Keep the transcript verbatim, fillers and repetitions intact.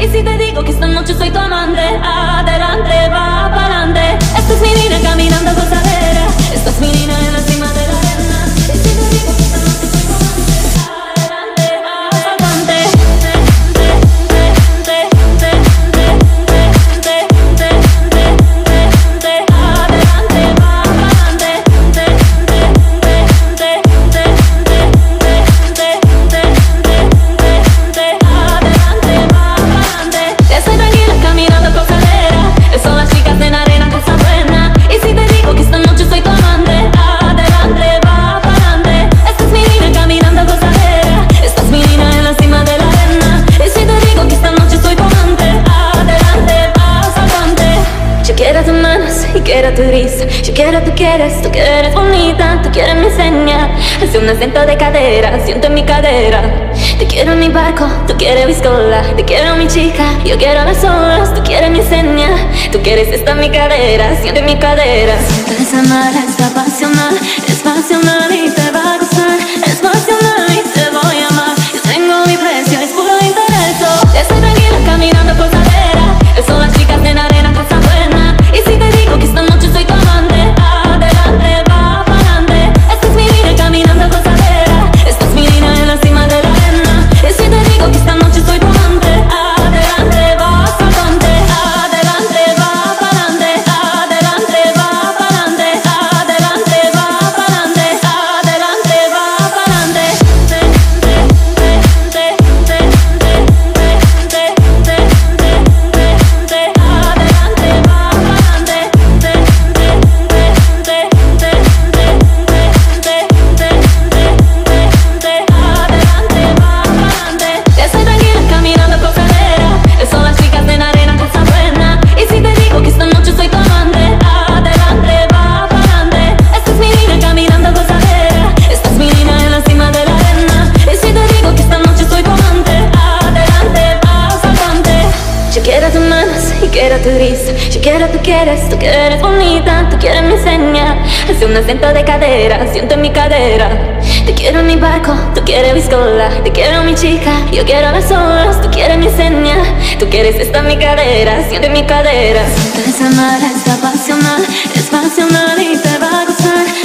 Y si te digo que esta noche soy tu amante, adelante, va pa'lante. Esta es mi niña caminando gozadera, esta es mi niña en la cima de la arena. Y si te digo que esta noche soy tu amante, adelante, va pa'lante. Quiero tu risa, yo quiero tú quieres, tú que eres bonita, tú quieres mi seña. Hace un acento de cadera, siento en mi cadera. Te quiero en mi barco, tú quieres biscola. Te quiero mi chica, yo quiero las olas, tú quieres mi seña. Tú quieres esta en mi cadera, siento en mi cadera. Siento esa mar, es apasional, es pasional y te va a gustar. Es pasional y te voy a amar. Yo tengo mi precio, es puro interés. Estoy tranquila caminando por cadera, son las chicas de la arena, cosa buena. Y si te digo que esta noche soy tu amante, adelante, va pa'lante. Esta es mi niña caminando gozadera, esta es mi niña en la cima de la arena. Y si te digo que esta noche soy tu amante, adelante, va pa'lante. Adelante, va pa'lante, adelante, va pa'lante. Adelante, va pa'lante, adelante, va pa'lante. Quiero tu risa, yo quiero tú quieres, tú que eres bonita, tú quieres mi seña. Hace un acento de cadera, siento en mi cadera. Te quiero en mi barco, tú quieres biscola. Te quiero mi chica, yo quiero las olas, tú quieres mi seña. Tú quieres esta en mi cadera, siento en mi cadera. Siento esa mar, es apasional, es pasional y te va a gustar.